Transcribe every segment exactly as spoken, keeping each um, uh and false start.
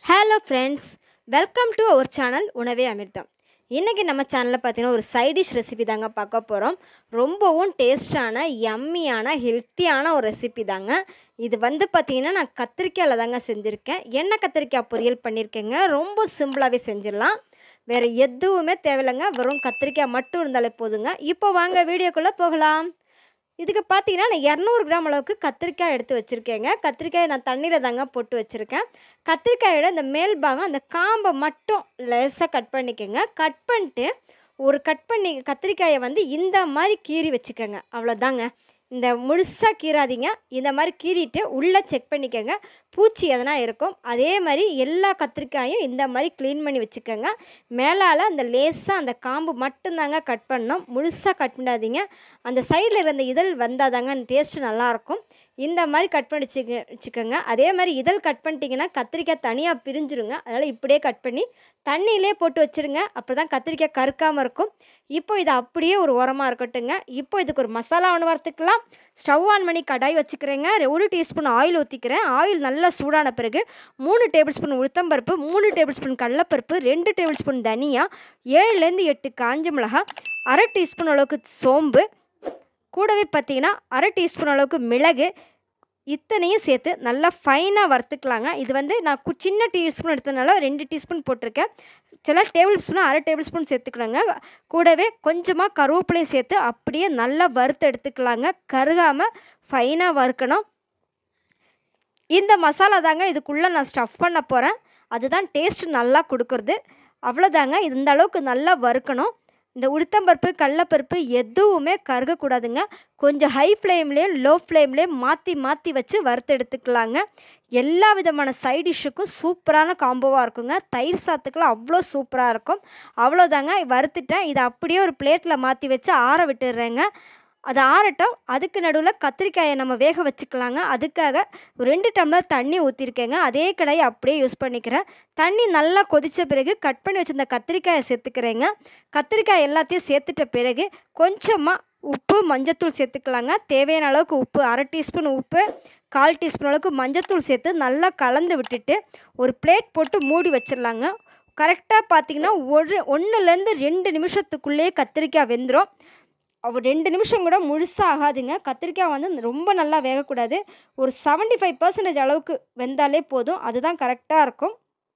Hello friends, welcome to our channel உணவே அமிர்தம். இன்றைக்கி நம்ம சேனலில் பார்த்தீங்கன்னா ஒரு சைட் டிஷ் ரெசிபி தாங்க பார்க்க போகிறோம். ரொம்பவும் டேஸ்டான யம்மியான ஹெல்த்தியான ஒரு ரெசிபி தாங்க. இது வந்து பார்த்திங்கன்னா நான் கத்திரிக்காயில் தாங்க செஞ்சுருக்கேன். எண்ணெய் கத்திரிக்காய் பொரியல் பண்ணியிருக்கேங்க. ரொம்ப சிம்பிளாகவே செஞ்சிடலாம். வேறு எதுவுமே தேவையில்லைங்க. வெறும் கத்திரிக்காய் மட்டும் இருந்தாலே போதுங்க. இப்போ வாங்க வீடியோக்குள்ளே போகலாம். இதுக்கு பார்த்தீங்கன்னா நான் இரநூறு கிராம் அளவுக்கு கத்திரிக்காய் எடுத்து வச்சுருக்கேங்க. கத்திரிக்காயை நான் தண்ணியில் தாங்க போட்டு வச்சுருக்கேன். கத்திரிக்காயோட இந்த மேல் பாகம் அந்த காம்பை மட்டும் லேசாக கட் பண்ணிக்கோங்க. கட் பண்ணிட்டு ஒரு கட் பண்ணி கத்திரிக்காயை வந்து இந்த மாதிரி கீறி வச்சுக்கோங்க. அவ்வளோதாங்க. இந்த முழுசாக கீறாதீங்க. இந்த மாதிரி கீறிட்டு உள்ளே செக் பண்ணிக்கோங்க, பூச்சி எதனா இருக்கும். அதே மாதிரி எல்லா கத்திரிக்காயும் இந்த மாதிரி க்ளீன் பண்ணி வச்சுக்கோங்க. மேலால் அந்த லேசாக அந்த காம்பு மட்டும்தாங்க கட் பண்ணணும். முழுசாக கட் பண்ணாதீங்க. அந்த சைடில் இருந்த இதழ் வந்தால் தாங்க டேஸ்ட்டு நல்லாயிருக்கும். இந்த மாதிரி கட் பண்ணி வச்சுக்க வச்சுக்கோங்க. அதே மாதிரி இதழ் கட் பண்ணிட்டீங்கன்னா கத்திரிக்காய் தனியாக பிரிஞ்சிருங்க. அதனால் இப்படியே கட் பண்ணி தண்ணியிலே போட்டு வச்சுருங்க. அப்போ தான் கத்திரிக்காய் கருக்காமல் இருக்கும். இப்போ இது அப்படியே ஒரு உரமாக இருக்கட்டுங்க. இப்போ இதுக்கு ஒரு மசாலா ஒன்று வறுத்துக்கலாம். ஸ்டவ் ஆன் பண்ணி கடாய் வச்சுக்கிறேங்க. ஒரு டீஸ்பூன் ஆயில் ஊற்றிக்கிறேன். ஆயில் நல்லா சூடான பிறகு மூணு டேபிள் ஸ்பூன் உளுத்தம்பருப்பு, மூணு டேபிள் ஸ்பூன் கடலைப்பருப்பு, ரெண்டு டேபிள் ஸ்பூன் தனியா, ஏழுலேருந்து எட்டு காஞ்ச மிளகாய், அரை டீஸ்பூன் அளவுக்கு சோம்பு, கூடவே பார்த்திங்கன்னா அரை டீஸ்பூன் அளவுக்கு மிளகு, இத்தனையும் சேர்த்து நல்லா ஃபைனாக வறுத்துக்கலாங்க. இது வந்து நான் கு சின்ன டீஸ்பூன் எடுத்ததுனால ரெண்டு டீஸ்பூன் போட்டிருக்கேன். சில டேபிள் ஸ்பூன் அரை டேபிள் ஸ்பூன் சேர்த்துக்கலாங்க. கூடவே கொஞ்சமாக கருவேப்பிலையும் சேர்த்து அப்படியே நல்லா வறுத்து எடுத்துக்கலாங்க. கருகாமல் ஃபைனாக வறுக்கணும். இந்த மசாலா தாங்க இதுக்குள்ளே நான் ஸ்டஃப் பண்ண போகிறேன். அதுதான் டேஸ்ட் நல்லா கொடுக்குறது. அவ்வளோதாங்க. இந்த அளவுக்கு நல்லா வறுக்கணும். இந்த உளுத்தம்பருப்பு கடலைப்பருப்பு எதுவுமே கருகக்கூடாதுங்க. கொஞ்சம் ஹை ஃப்ளேம்லேயும் லோ ஃப்ளேம்லேயும் மாற்றி மாற்றி வச்சு வறுத்து எடுத்துக்கலாங்க. எல்லா விதமான சைட் டிஷ்ஷுக்கும் சூப்பரான காம்போவாக இருக்குங்க. தயிர் சாத்துக்கெலாம் அவ்வளோ சூப்பராக இருக்கும். அவ்வளோதாங்க. வறுத்துட்டேன். இதை அப்படியே ஒரு பிளேட்டில் மாற்றி வச்சு ஆற விட்டுடுறேங்க. அது ஆறட்டும். அதுக்கு நடுவில் கத்திரிக்காயை நம்ம வேக வச்சுக்கலாங்க. அதுக்காக ரெண்டு டம்ளர் தண்ணி ஊற்றிருக்கேங்க. அதே கடாயை அப்படியே யூஸ் பண்ணிக்கிறேன். தண்ணி நல்லா கொதித்த பிறகு கட் பண்ணி வச்சுருந்த கத்திரிக்காயை சேர்த்துக்கிறேங்க. கத்திரிக்காய் எல்லாத்தையும் சேர்த்துட்ட பிறகு கொஞ்சமாக உப்பு, மஞ்சத்தூள் சேர்த்துக்கலாங்க. தேவையான அளவுக்கு உப்பு, அரை டீஸ்பூன் உப்பு, கால் டீஸ்பூன் அளவுக்கு மஞ்சத்தூள் சேர்த்து நல்லா கலந்து விட்டுட்டு ஒரு பிளேட் போட்டு மூடி வச்சிடலாங்க. கரெக்டாக பார்த்திங்கன்னா ஒரு ஒன்றுலேருந்து ரெண்டு நிமிஷத்துக்குள்ளேயே கத்திரிக்காய் வெந்துடும். ஒரு ரெண்டு நிமிஷம் கூட முழுசாக ஆகாதுங்க. கத்திரிக்காய் வந்து ரொம்ப நல்லா வேகக்கூடாது. ஒரு செவன்ட்டி ஃபைவ் பர்சன்டேஜ் அளவுக்கு வெந்தாலே போதும். அதுதான் கரெக்டாக இருக்கும்.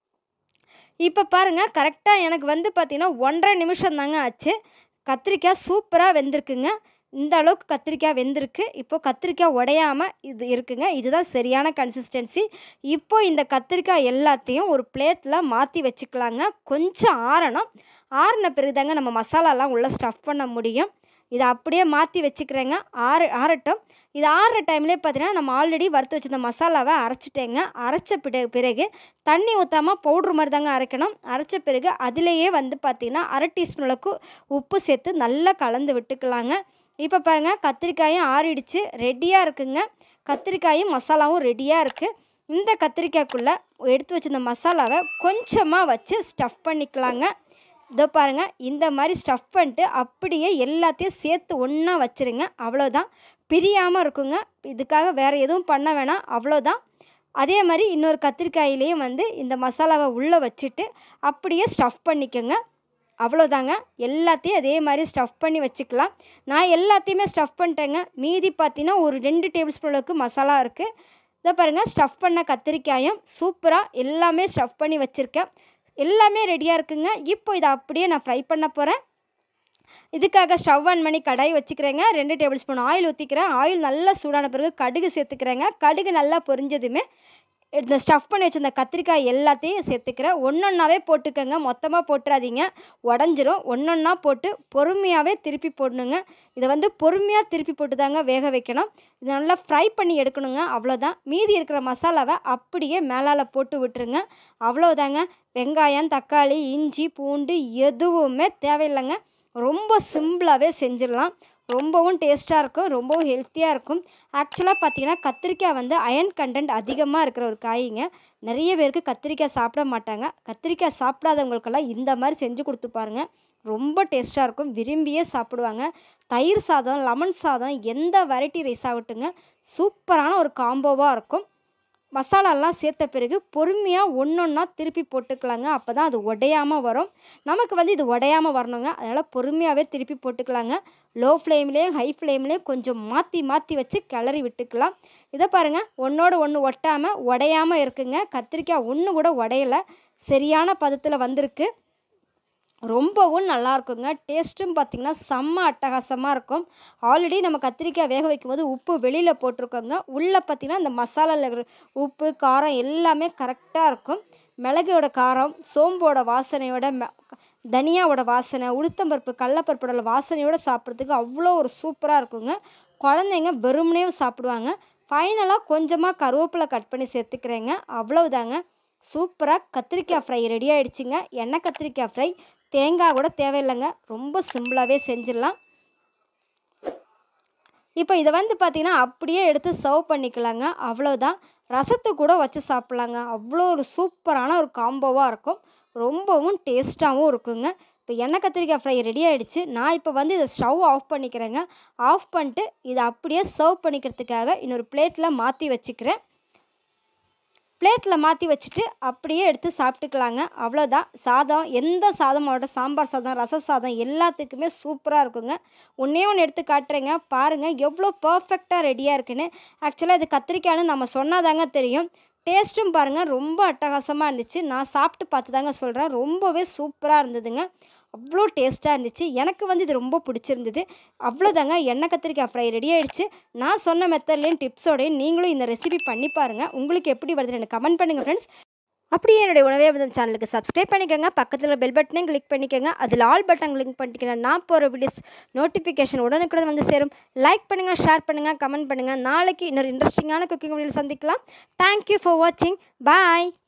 இப்போ பாருங்கள், கரெக்டாக எனக்கு வந்து பார்த்திங்கன்னா ஒன்றரை நிமிஷம் தாங்க ஆச்சு. கத்திரிக்காய் சூப்பராக வெந்திருக்குங்க. இந்த அளவுக்கு கத்திரிக்காய் வெந்திருக்கு. இப்போது கத்திரிக்காய் உடையாமல் இது இருக்குங்க. இதுதான் சரியான கன்சிஸ்டன்சி. இப்போ இந்த கத்திரிக்காய் எல்லாத்தையும் ஒரு பிளேட்டில் மாற்றி வச்சுக்கலாங்க. கொஞ்சம் ஆறணும். ஆறின பிறகு தாங்க நம்ம மசாலாலாம் உள்ளே ஸ்டஃப் பண்ண முடியும். இதை அப்படியே மாற்றி வச்சுக்கிறேங்க. ஆறு ஆறட்டும். இது ஆறுற டைம்லேயே பார்த்தீங்கன்னா நம்ம ஆல்ரெடி வறுத்து வச்சுருந்த மசாலாவை அரைச்சிட்டேங்க. அரைச்ச பிட பிறகு தண்ணி ஊற்றாமல் பவுட்ரு மாதிரி தாங்க அரைக்கணும். அரைச்ச பிறகு அதிலேயே வந்து பார்த்திங்கன்னா அரை டீஸ்பூன் அளவுக்கு உப்பு சேர்த்து நல்லா கலந்து விட்டுக்கலாங்க. இப்போ பாருங்கள், கத்திரிக்காயும் ஆறிடுச்சு, ரெடியாக இருக்குங்க. கத்திரிக்காயும் மசாலாவும் ரெடியாக இருக்குது. இந்த கத்திரிக்காய்க்குள்ளே எடுத்து வச்சுருந்த மசாலாவை கொஞ்சமாக வச்சு ஸ்டஃப் பண்ணிக்கலாங்க. இதோ பாருங்கள், இந்த மாதிரி ஸ்டஃப் பண்ணிட்டு அப்படியே எல்லாத்தையும் சேர்த்து ஒன்றா வச்சுருங்க. அவ்வளோதான். பிரியாமல் இருக்குங்க. இதுக்காக வேறு எதுவும் பண்ண வேணாம். அவ்வளோதான். அதே மாதிரி இன்னொரு கத்திரிக்காயிலையும் வந்து இந்த மசாலாவை உள்ளே வச்சுட்டு அப்படியே ஸ்டஃப் பண்ணிக்கோங்க. அவ்வளோதாங்க. எல்லாத்தையும் அதே மாதிரி ஸ்டஃப் பண்ணி வச்சுக்கலாம். நான் எல்லாத்தையுமே ஸ்டஃப் பண்ணிட்டேங்க. மீதி பார்த்தீங்கன்னா ஒரு ரெண்டு டேபிள் ஸ்பூன் அளவுக்கு மசாலா இருக்குது. இதை பாருங்கள், ஸ்டஃப் பண்ண கத்திரிக்காயும் சூப்பராக எல்லாமே ஸ்டஃப் பண்ணி வச்சுருக்கேன். எல்லாமே ரெடியாக இருக்குங்க. இப்போ இதை அப்படியே நான் ஃப்ரை பண்ண போகிறேன். இதுக்காக ஸ்டவ் ஆன் பண்ணி கடாய் வச்சுக்கிறேங்க. ரெண்டு டேபிள் ஸ்பூன் ஆயில் ஊற்றிக்கிறேன். ஆயில் நல்லா சூடான பிறகு கடுகு சேர்த்துக்கிறேங்க. கடுகு நல்லா பொரிஞ்சதுமே இந்த ஸ்டஃப் பண்ணி வச்சுருந்த கத்திரிக்காய் எல்லாத்தையும் சேர்த்துக்கிறேன். ஒன்றொன்னாவே போட்டுக்கோங்க. மொத்தமாக போட்டுறாதீங்க, உடஞ்சிரும். ஒன்றொன்னா போட்டு பொறுமையாகவே திருப்பி போடணுங்க. இதை வந்து பொறுமையாக திருப்பி போட்டு தாங்க வேக வைக்கணும். இதை நல்லா ஃப்ரை பண்ணி எடுக்கணுங்க. அவ்வளோதான். மீதி இருக்கிற மசாலாவை அப்படியே மேலால் போட்டு விட்டுருங்க. அவ்வளோதாங்க. வெங்காயம், தக்காளி, இஞ்சி, பூண்டு எதுவுமே தேவையில்லைங்க. ரொம்ப சிம்பிளாகவே செஞ்சிடலாம். ரொம்பவும் டேஸ்ட்டாக இருக்கும். ரொம்பவும் ஹெல்த்தியாக இருக்கும். ஆக்சுவலாக பார்த்திங்கன்னா கத்திரிக்காய் வந்து அயன் கண்டென்ட் அதிகமாக இருக்கிற ஒரு காய்ங்க. நிறைய பேருக்கு கத்திரிக்காய் சாப்பிட மாட்டாங்க. கத்திரிக்காய் சாப்பிடாதவங்களுக்கெல்லாம் இந்த மாதிரி செஞ்சு கொடுத்து பாருங்கள். ரொம்ப டேஸ்ட்டாக இருக்கும். விரும்பியே சாப்பிடுவாங்க. தயிர் சாதம், லெமன் சாதம், எந்த வெரைட்டி ரைஸ் ஆகட்டுங்க, சூப்பரான ஒரு காம்போவாக இருக்கும். மசாலாலாம் சேர்த்த பிறகு பொறுமையாக ஒன்று ஒன்றா திருப்பி போட்டுக்கலாங்க. அப்போ தான் அது உடையாமல் வரும். நமக்கு வந்து இது உடையாமல் வரணுங்க. அதனால் பொறுமையாகவே திருப்பி போட்டுக்கலாங்க. லோ ஃப்ளேம்லேயும் ஹை ஃப்ளேம்லேயும் கொஞ்சம் மாற்றி மாற்றி வச்சு கிளறி விட்டுக்கலாம். இதை பாருங்கள், ஒன்றோடு ஒன்று ஒட்டாமல் உடையாமல் இருக்குங்க. கத்திரிக்காய் ஒன்று கூட உடையலை, சரியான பதத்தில் வந்திருக்கு. ரொம்பவும் நல்லாயிருக்குங்க. டேஸ்ட்டும் பார்த்திங்கன்னா செம்ம அட்டகாசமாக இருக்கும். ஆல்ரெடி நம்ம கத்திரிக்காய் வேக வைக்கும்போது உப்பு வெளியில் போட்டிருக்கோங்க. உள்ளே பார்த்திங்கன்னா இந்த மசாலாவில் இருக்கிற உப்பு காரம் எல்லாமே கரெக்டாக இருக்கும். மிளகோட காரம், சோம்போட வாசனையோட, மெ தனியாவோட வாசனை, உளுத்தம்பருப்பு கடலப்பருப்போட வாசனையோடு சாப்பிட்றதுக்கு அவ்வளோ ஒரு சூப்பராக இருக்குங்க. குழந்தைங்க வெறுமனே சாப்பிடுவாங்க. ஃபைனலாக கொஞ்சமாக கருவேப்பிலை கட் பண்ணி சேர்த்துக்கிறேங்க. அவ்வளவுதாங்க. சூப்பராக கத்திரிக்காய் ஃப்ரை ரெடி ஆகிடுச்சிங்க. எண்ணெய் கத்திரிக்காய் ஃப்ரை. தேங்காய் கூட தேவையில்லைங்க, ரொம்ப சிம்பிளாகவே செஞ்சிடலாம். இப்போ இதை வந்து பார்த்திங்கன்னா அப்படியே எடுத்து சர்வ் பண்ணிக்கலாங்க. அவ்வளோதான். ரசத்தை கூட வச்சு சாப்பிட்லாங்க. அவ்வளோ ஒரு சூப்பரான ஒரு காம்போவாக இருக்கும். ரொம்பவும் டேஸ்ட்டாகவும் இருக்குங்க. இப்போ எண்ணெய் கத்திரிக்காய் ஃப்ரை ரெடி ஆகிடுச்சு. நான் இப்போ வந்து இதை ஸ்டவ் ஆஃப் பண்ணிக்கிறேங்க. ஆஃப் பண்ணிட்டு இதை அப்படியே சர்வ் பண்ணிக்கிறதுக்காக இன்னொரு பிளேட்டில் மாற்றி வச்சுக்கிறேன். பிளேட்டில் மாற்றி வச்சுட்டு அப்படியே எடுத்து சாப்பிட்டுக்கலாங்க. அவ்வளோதான். சாதம், எந்த சாதமோட, சாம்பார் சாதம், ரச சாதம் எல்லாத்துக்குமே சூப்பராக இருக்குங்க. ஒன்றே ஒன்று எடுத்து காட்டுறேங்க, பாருங்கள் எவ்வளோ பர்ஃபெக்டாக ரெடியாக இருக்குன்னு. ஆக்சுவலாக இது கத்திரிக்காய்னு நம்ம சொன்னாதாங்க தெரியும். டேஸ்ட்டும் பாருங்கள் ரொம்ப அட்டகாசமாக இருந்துச்சு. நான் சாப்பிட்டு பார்த்து தாங்க சொல்கிறேன். ரொம்பவே சூப்பராக இருந்ததுங்க. அவ்வளோ டேஸ்ட்டாக இருந்துச்சு. எனக்கு வந்து இது ரொம்ப பிடிச்சிருந்தது. அவ்வளோதாங்க. எண்ணெய் கத்திரிக்காய் ஃப்ரை ரெடி ஆகிடுச்சு. நான் சொன்ன மெத்தட்லேயும் டிப்ஸோடையும் நீங்களும் இந்த ரெசிபி பண்ணி பாருங்கள். உங்களுக்கு எப்படி வருதுன்னு எனக்கு கமெண்ட் பண்ணுங்கள் ஃப்ரெண்ட்ஸ். அப்படியே என்னுடைய உணவே அமிர்தம் சேனலுக்கு சப்ஸ்கிரைப் பண்ணிக்கோங்க. பக்கத்தில் பெல் பட்டனையும் கிளிக் பண்ணிக்கோங்க. அதில் ஆல் பட்டன் கிளிக் பண்ணிக்கோங்க. நான் போகிற வீடியோஸ் நோட்டிஃபிகேஷன் உடனுக்குடன் வந்து சேரும். லைக் பண்ணுங்கள், ஷேர் பண்ணுங்கள், கமெண்ட் பண்ணுங்கள். நாளைக்கு இன்னொரு இன்ட்ரெஸ்டிங்கான குக்கிங் வீடியோவில் சந்திக்கலாம். தேங்க்யூ ஃபார் வாட்சிங். பாய்.